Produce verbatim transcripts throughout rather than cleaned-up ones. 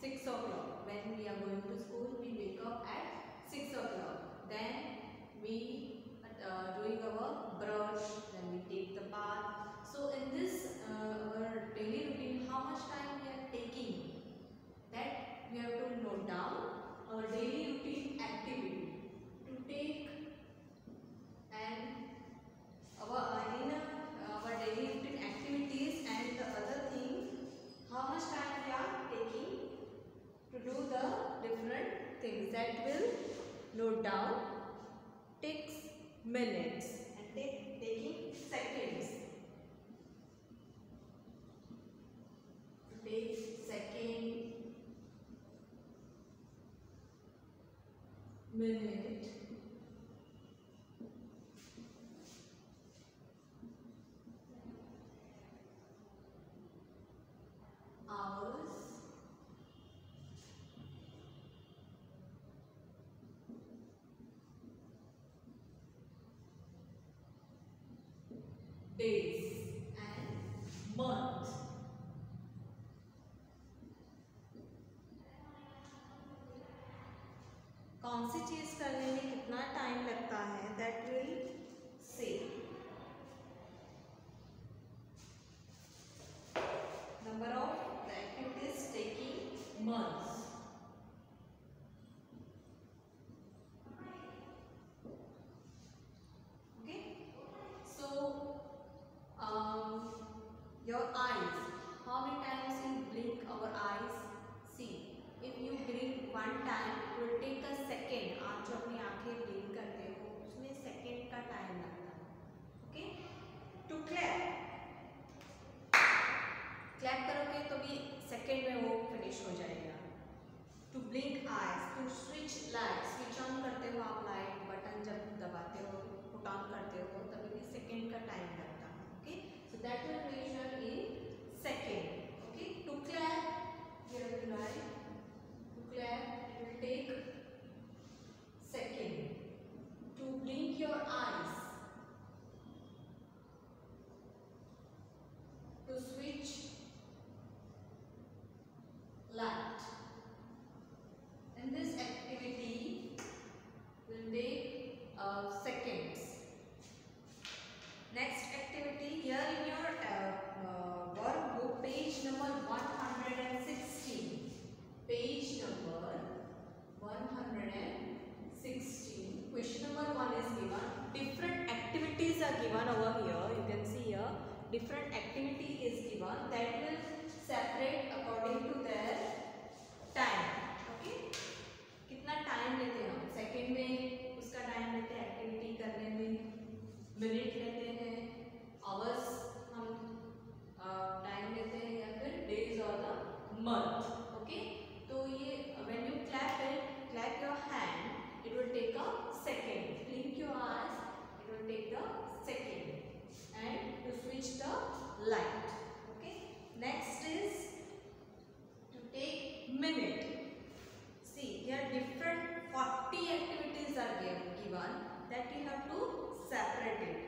six o'clock. When we are going to school, we wake up at six o'clock. Then we uh, doing our brush, then we take the bath. So in this uh, our daily routine, how much time we are taking, that we have to note down our daily routine activity to take. And our in our daily routine activities and the other thing, how much time we are taking to do the different things, that will note down, takes minutes and take taking seconds. To take second, minute, hours, days and month. कौन सी चीज करने में कितना time लगता है, that will say. Number of the activities taking months. Okay, so um, your eyes, how many times you blink our eyes? See, if you blink one time, it will take a second. आप जो अपनी आंखें blink करते हो, उसमें second का time लगता है. Okay, to clap, clap करोगे तो भी second में वो finish हो जाएगा. To blink eyes, to switch light, switch on करते हो आप light button जब दबाते हो, put on करते हो, तभी भी second का time लगता है. Okay, so that will measure in second. Okay, to clap, here will write. To clap, it will take second. To blink your eyes, to switch light. And this activity will take uh, seconds. Next activity, here in your uh, uh, workbook, page number one hundred sixteen. Page number one hundred sixteen. Question number one is given. Different activities are given over here. You can see here. Different activity is given that will separate according to their time. Okay? कितना time लेते हैं हम? Second में उसका time लेते हैं activity करने में, मिनट लेते हैं, आवर्स हम टाइम लेते हैं, या फिर डेज और द मंथ. ओके, तो ये when you clap it, clap your hand, it will take a second. Blink your eyes, it will take the second. And to switch the light. Okay, next is to take minute. See, here different forty activities are given that you have to separate it.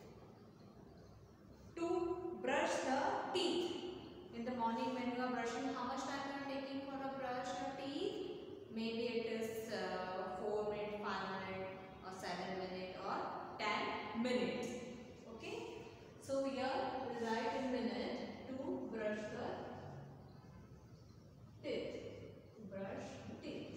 To brush the teeth. In the morning when you are brushing, how much time you are taking for a brush your teeth? Maybe it is uh, four minutes, five minutes, or seven minutes, or ten minutes. Okay. So here we write in minute to brush the teeth. Brush teeth.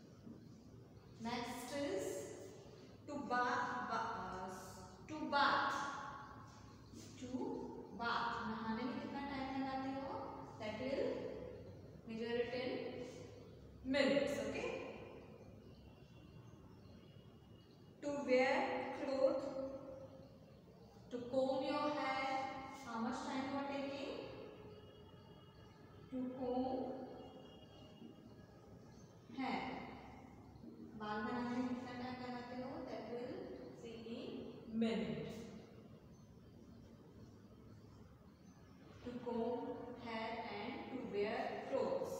Next is to bath. Ba uh, to bath. To bath. नहाने में कितना time लगाते हो? That will measure it in minutes. Okay. To wear clothes. To comb your hair. How much time you are taking? To comb hair. बाल बनाने में कितना time लगाते हो? That will see in minutes. To comb hair and to wear clothes.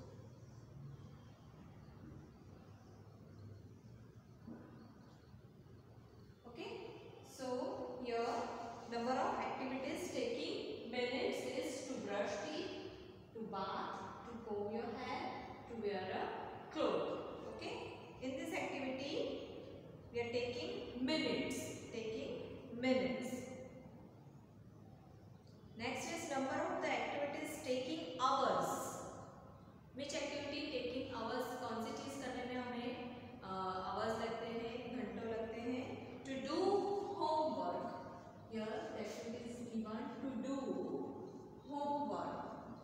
Okay, so here number of activities taking minutes is to brush teeth, to bath, to comb your hair, to wear a cloth. Okay. In this activity, we are taking minutes. Taking minutes. Next is number of the activities taking hours. Which activity taking hours? कौन सी चीज करने में हमें hours लगते हैं, घंटों लगते हैं? To do homework. Here the activity is given to do homework.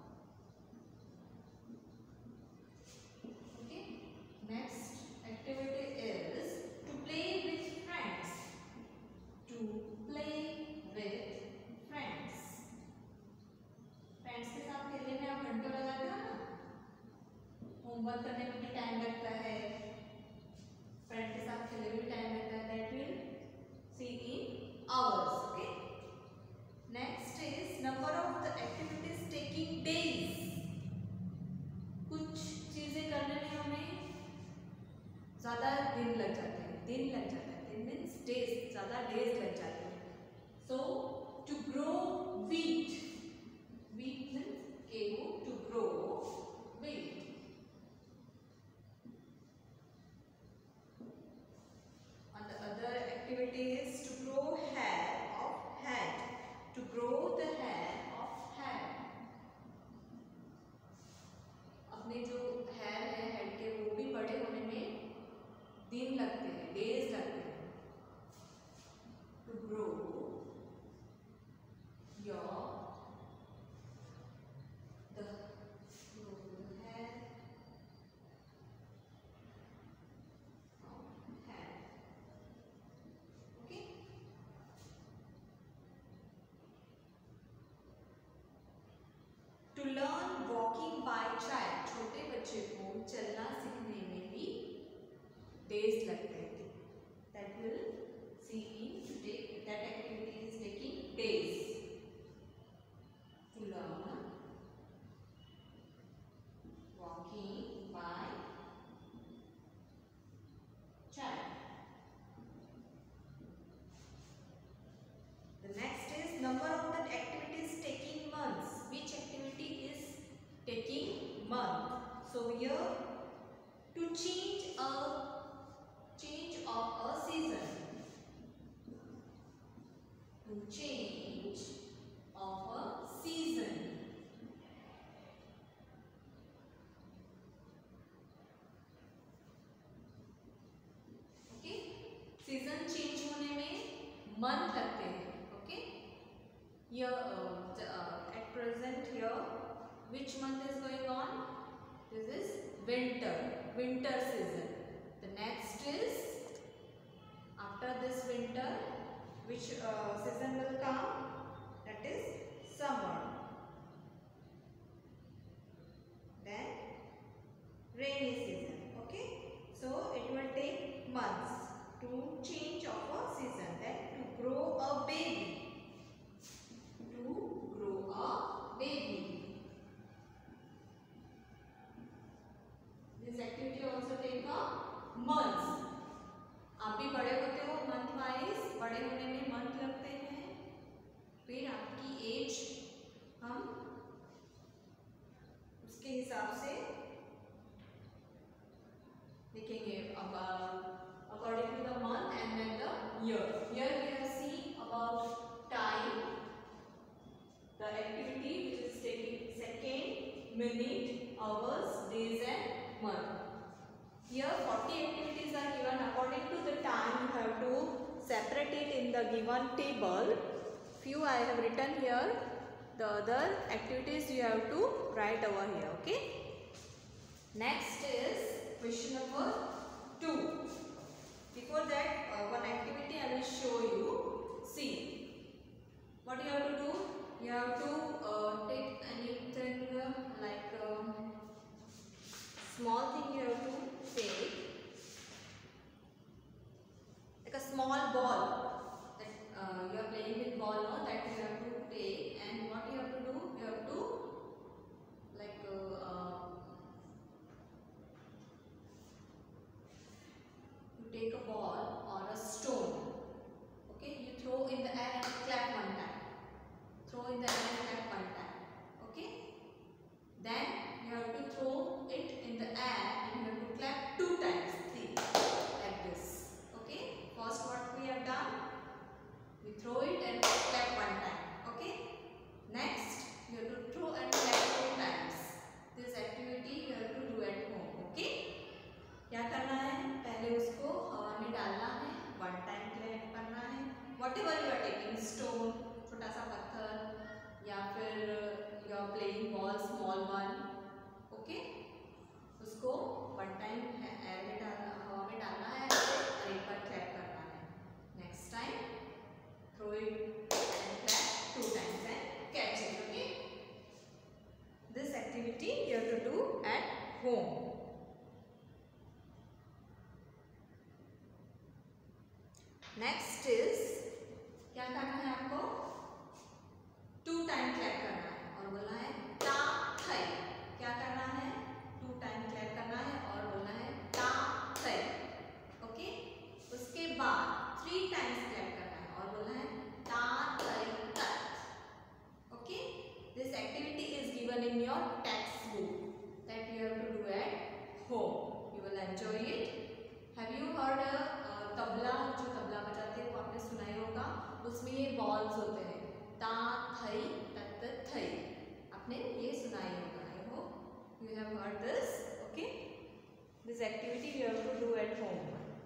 Okay. Next activity is to play with friends. To play with friends. Friends के साथ खेलने में आप घंटों लगाते हो ना, होमवर्क करने में भी टाइम लगता है, फ्रेंड के साथ खेलने में भी टाइम लगता है. That will see in hours. Okay. Next is number of the activities taking days. कुछ चीजें करने में हमें ज्यादा दिन लग जाते हैं. दिन लग जाता है. दिन मीन्स डेज. ज्यादा डेज लग जाते हैं. So to grow wheat. Wheat means गेहूं. To grow wheat. And the other activity is to grow hair of head. To grow the hair of head. अपने जो hair है head के वो भी बड़े होने में दिन लगते हैं, days लगते हैं. To grow your To learn walking by child. छोटे बच्चे को चलना सीखने में भी days लगते हैं. That will see in today. That activity is taking days. To learn walking by child. The next is number of the activities taking months. Which activity is taking month? So here to change a change of a season. To change of a season. Okay. Season change होने में month लगते हैं. Okay. Here uh, the, uh, at present here which month is going on? This is winter. Winter season. The next is after this winter which uh, season will come? That is summer. Then rainy season. Okay. So it will take months to change of a season. Then to grow a baby. To grow a baby. This activity also take a months. आप भी बड़े होते हो month wise. बड़े होने में month लगते हैं. फिर आपकी एज हम उसके हिसाब से लिखेंगे according to the month and then the year. Here we have seen about time. The activity which is taking second, minute, hours, days and month. Here forty activities are given. According to the time you have to separate it in the given table. Few I have written here. The other activities you have to write over here. Okay. Next is question number two. Before that, uh, one activity I will show you. See, what you have to do? You have to uh, take anything uh, like uh, small thing you have to take, like a small ball that uh, you are playing with ball, no? That you have to take, and what you have to do? You have to like uh, uh, you take a ball or a stone. Okay, you throw in the air and clap one time. Throw in the air and clap one time. home. Next is क्या करना है आपको, to time clap करना है और बोलना है ता थई। क्या करना है, टू टाइम क्लैप करना है और बोलना है ता थई। ओके, उसके बाद थ्री टाइम्स क्लैप करना है और बोलना है ता थई तत। Okay, this activity is given in your text book that you have to do at home. You will enjoy it. Have you heard tabla, जो तबला बजाते हैं वो आपने सुना ही होगा, उसमें ये बॉल्स होते हैं ता थई तत थई, आपने ये सुना ही होगा। I hope you have heard this. Okay, this activity you have to do at home.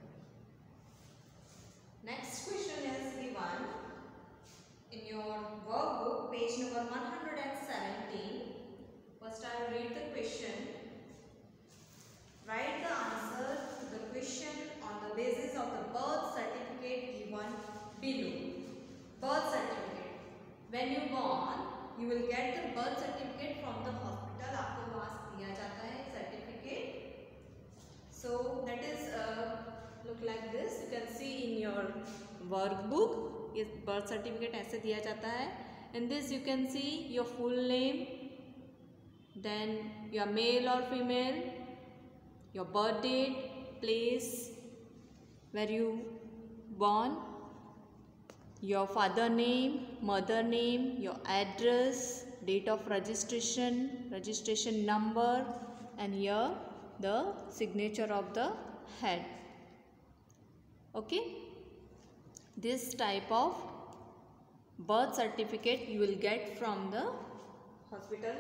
Next question is given in your workbook, page number one hundred seventeen. First I will read the question. Write the answer to the question on the basis of the birth certificate given below. Birth certificate. When you born, you will get the birth certificate from the hospital. आपको वहाँ दिया जाता है certificate. So that is uh, look like this. You can see in your workbook. ये birth certificate ऐसे दिया जाता है. In this you can see your full name, then your male or female, your birth date, place where you born, your father name, mother name, your address, date of registration, registration number, and here the signature of the head. Okay, this type of birth certificate you will get from the hospital.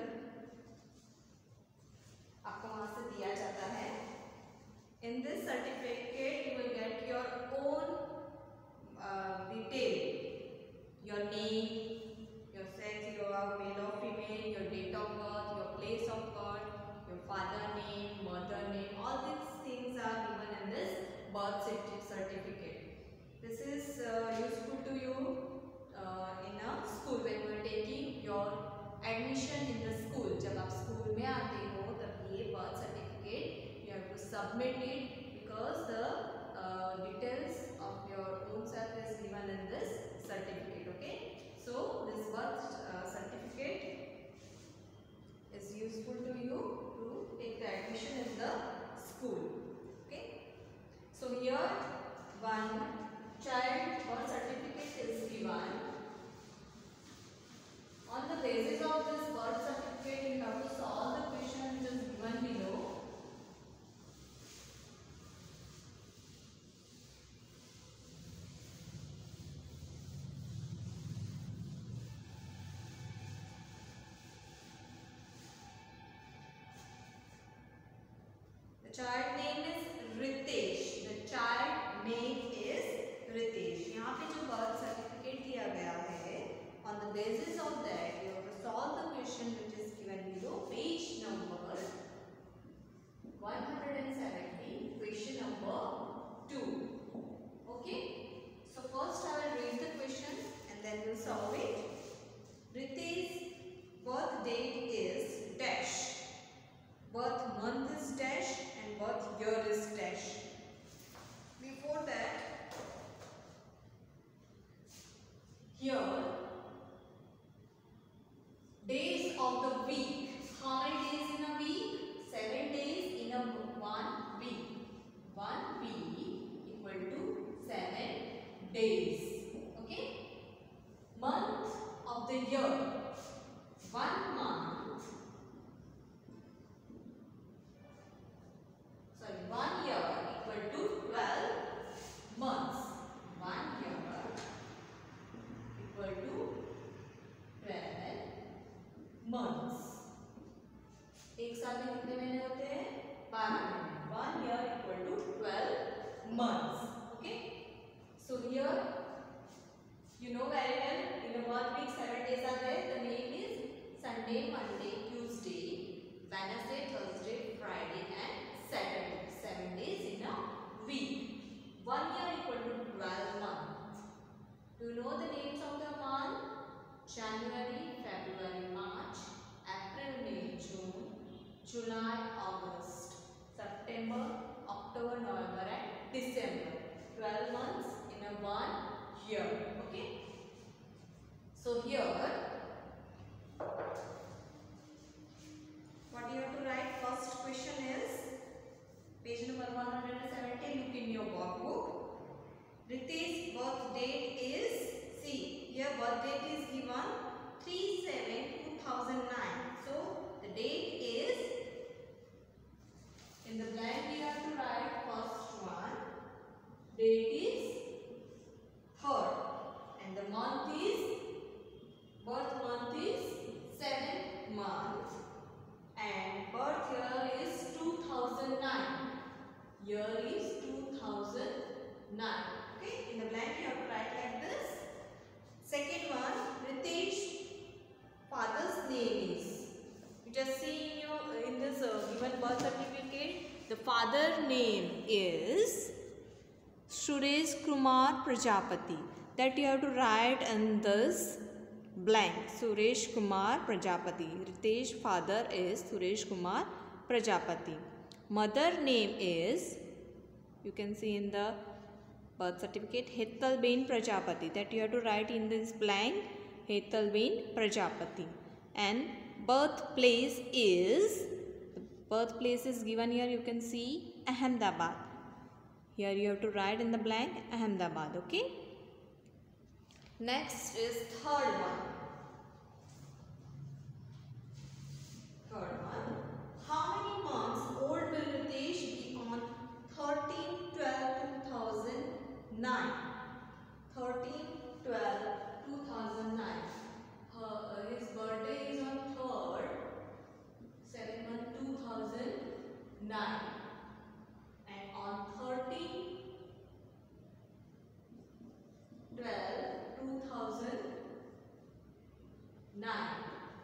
आपको वहाँ से दिया जाता है. In this certificate you will get your own uh, detail, your name, your sex, you are male or female, your date of birth, your place of birth, your father name, mother name, all these things are given in this birth certificate. This is uh, useful to you uh, in a school when you are taking your admission in the school. जब आप school में आते हो तब ये birth certificate you have to submit it, because the uh, details of your own self is given in this certificate. Okay, so this birth uh, certificate is useful to you to take the admission in the school. Okay, so here one child birth certificate is given. On the basis of this birth certificate you have to solve the question which is given below. The child name is Ritesh. The child name is Ritesh. यहाँ पे जो birth certificate दिया गया है, on the basis of that you have to solve the question which is given below, page number one hundred seventy, question number two. Okay, so first I will read the question and then we will solve it. Ritesh's birth date is dash, birth month is dash, and birth year is dash. Before that, here days of the week. How many days in a week? Seven days in a one week. One week equal to seven days. Okay. Month of the year. One month. Sorry, one year equal to twelve months. One year equal to twelve months. एक साल में कितने महीने होते हैं? बारह महीने. One year equal to twelve months. Okay. So here you know very well in a one week seven days are there. The name is Sunday, Monday, Tuesday, Wednesday, Thursday, Friday, and Saturday. Seven days in a week. One year equal to twelve months. Do you know the names of the month? January, February, March, April, May, June, July, August, just see in your in this uh, given birth certificate, the father name is Suresh Kumar Prajapati. That you have to write in this blank. Suresh Kumar Prajapati. Ritesh father is Suresh Kumar Prajapati. Mother name is, you can see in the birth certificate, Hetalben Prajapati. That you have to write in this blank, Hetalben Prajapati. And birthplace is, birthplace is given here, you can see Ahmedabad. Here you have to write in the blank Ahmedabad. Okay. Next is third one. Third one. How many months old will Ritesh be on thirteen twelve two thousand nine? thirteen twelve two thousand nine. Her, uh, his birthday is on third seven two thousand nine. And on thirteen twelve two thousand nine.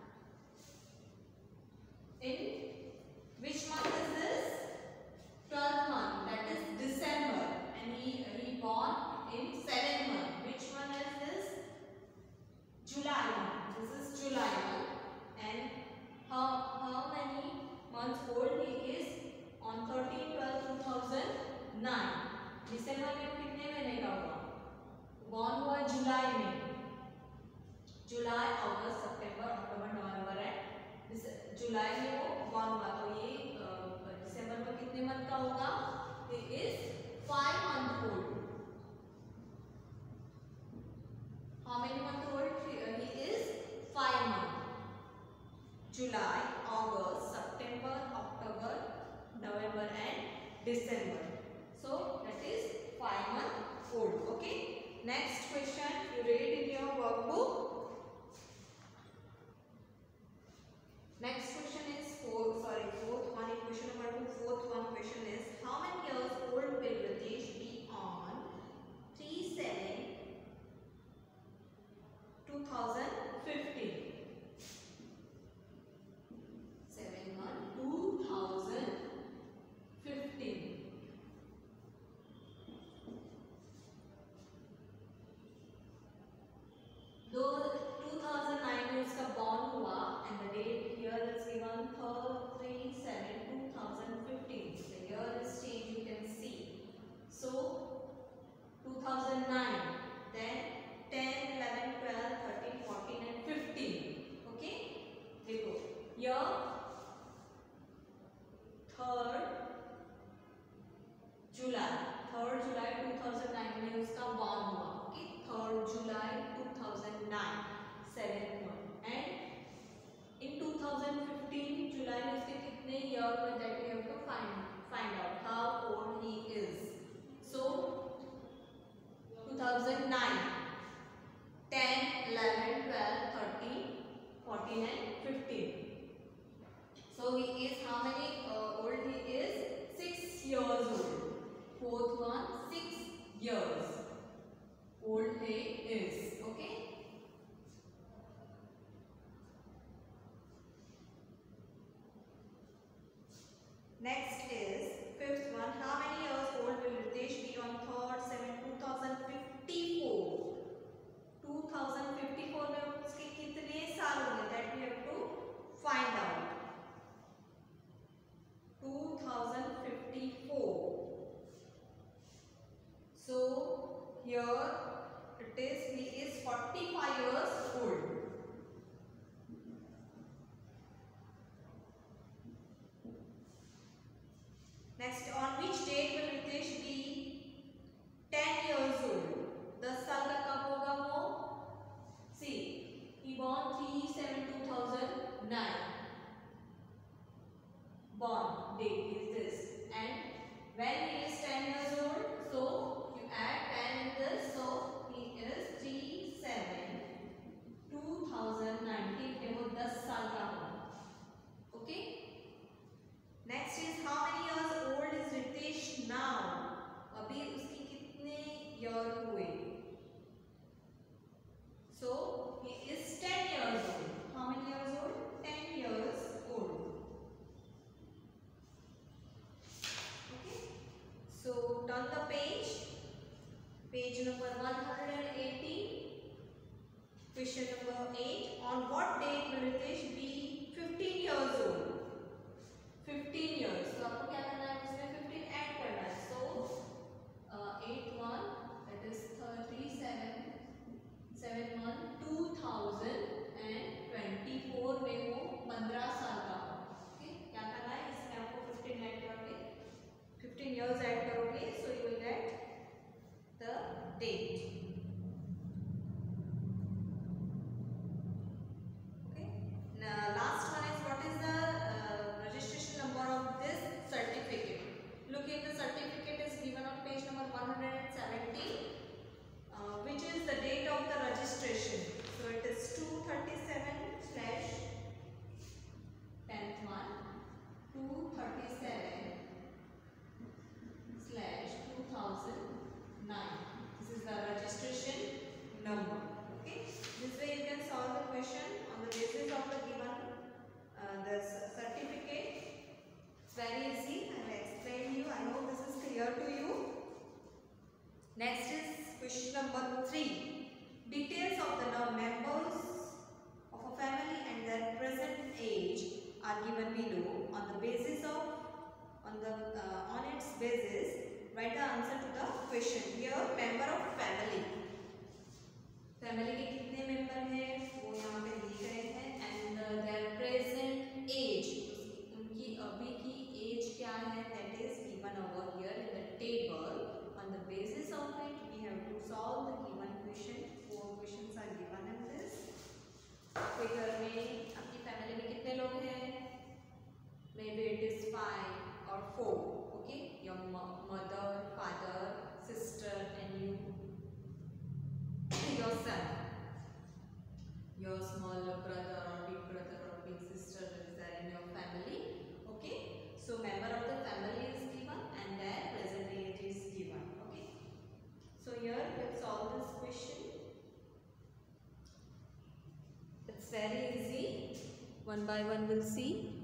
In which month is this? twelfth month, that is December. And he, he born in seventh month. Which one is this? July month. This is July month. And how, how many months old he is? On thirteen twelve two thousand nine. December में कितने महीने का हुआ? Born हुआ जुलाई में. जुलाई, अगस्त, सितंबर, अक्टूबर, नवंबर है. जुलाई में वो born हुआ, तो ये दिसंबर में कितने मंथ का होगा? He is five month old. How many month old? He is five month. July, August, September, October, November and December. So that is five month old. Okay. Next question you read in your workbook. Next question is four. Sorry, fourth one. In question number two, fourth one question is, how many years old will Ritesh be on three seven two thousand fifteen? seven one two thousand fifteen. Though two thousand nine में उसका born हुआ and the date here is given three seven two thousand fifteen. The year is changed, you can see. So two thousand nine, then ten, eleven, twelve, thirteen, fourteen and fifteen. Okay? देखो year third July, third July two thousand nine में उसका born हुआ. Okay? third July two thousand nine, seventh month. And in two thousand fifteen July में उसके कितने year में, that we have to find find out how old he is. So two thousand nine, ten, eleven, twelve, thirteen, fourteen and fifteen. So he is how many uh, old he is? six years old. Fourth one, six years old he is. Okay. Next is fifth one. How many years old will Ritesh be on third seven two thousand fifty-four? two thousand fifty-four में उसके कितने साल होंगे? That we have to find out. two thousand fifty-four. So here it is, he is forty-five years old. Next, on which date will Ritesh be ten years old? ten साल का कब होगा वो? See, he born three seven two thousand nine. Born date is this, and when he is ten years old, so you add ten in this, so he is three seven two thousand nineteen. ये वो ten साल का होगा. Okay. Next is, how many years old is Ritesh now? अभी उसकी कितने year हुए? So he is ten years old. How many years old? ten years old. given below. On the basis of on the uh, on its basis, write the answer to the question. Here, member of family. Family के कितने member हैं वो यहाँ पे लिख रहे हैं and there present as, उनकी अभी की एज क्या है that is given over here in the table. On the basis of it we have to solve the given question. Four questions are given in this. आपके घर में आपकी family में कितने लोग हैं? Maybe it is five और four. Okay, your mother, father, sister and you, your son, your smaller brother or big brother or big sister is there in your family. Okay, so member of the family is given and their present age is given. Okay, so here let's solve this question. It's very easy. One by one we'll see.